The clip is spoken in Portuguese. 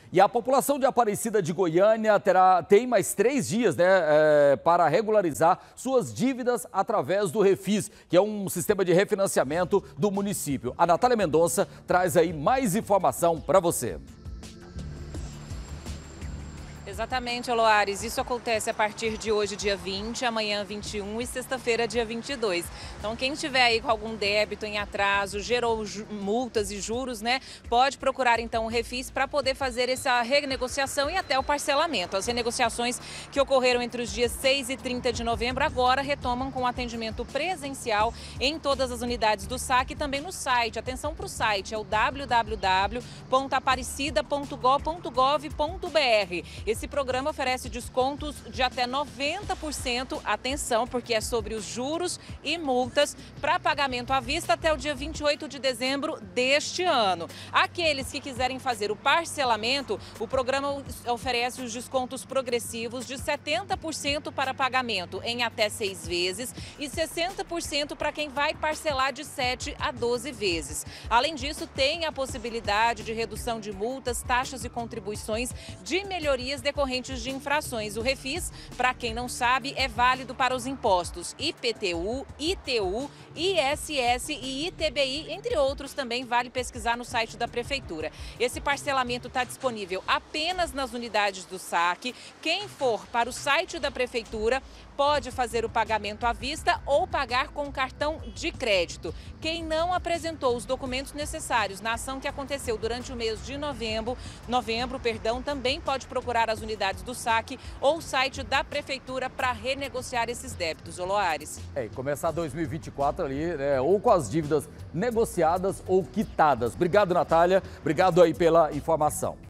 E a população de Aparecida de Goiânia tem mais 3 dias, para regularizar suas dívidas através do Refis, que é um sistema de refinanciamento do município. A Natália Mendonça traz aí mais informação para você. Exatamente, Oloares. Isso acontece a partir de hoje, dia 20, amanhã 21 e sexta-feira, dia 22. Então, quem tiver aí com algum débito em atraso, gerou multas e juros, pode procurar então o Refis para poder fazer essa renegociação e até o parcelamento. As renegociações que ocorreram entre os dias 6 e 30 de novembro agora retomam com atendimento presencial em todas as unidades do SAC e também no site. Atenção para o site, é o www.aparecida.gov.br. Esse programa oferece descontos de até 90%, atenção, porque é sobre os juros e multas para pagamento à vista até o dia 28 de dezembro deste ano. Aqueles que quiserem fazer o parcelamento, o programa oferece os descontos progressivos de 70% para pagamento em até 6 vezes e 60% para quem vai parcelar de 7 a 12 vezes. Além disso, tem a possibilidade de redução de multas, taxas e contribuições de melhorias decorrentes de infrações. O Refis, para quem não sabe, é válido para os impostos IPTU, ITU, ISS e ITBI, entre outros. Também vale pesquisar no site da Prefeitura. Esse parcelamento está disponível apenas nas unidades do SAC. Quem for para o site da Prefeitura pode fazer o pagamento à vista ou pagar com cartão de crédito. Quem não apresentou os documentos necessários na ação que aconteceu durante o mês de novembro, também pode procurar as unidades do SAC ou o site da Prefeitura para renegociar esses débitos. Oloares. E começar 2024 ali, ou com as dívidas negociadas ou quitadas. Obrigado, Natália. Obrigado aí pela informação.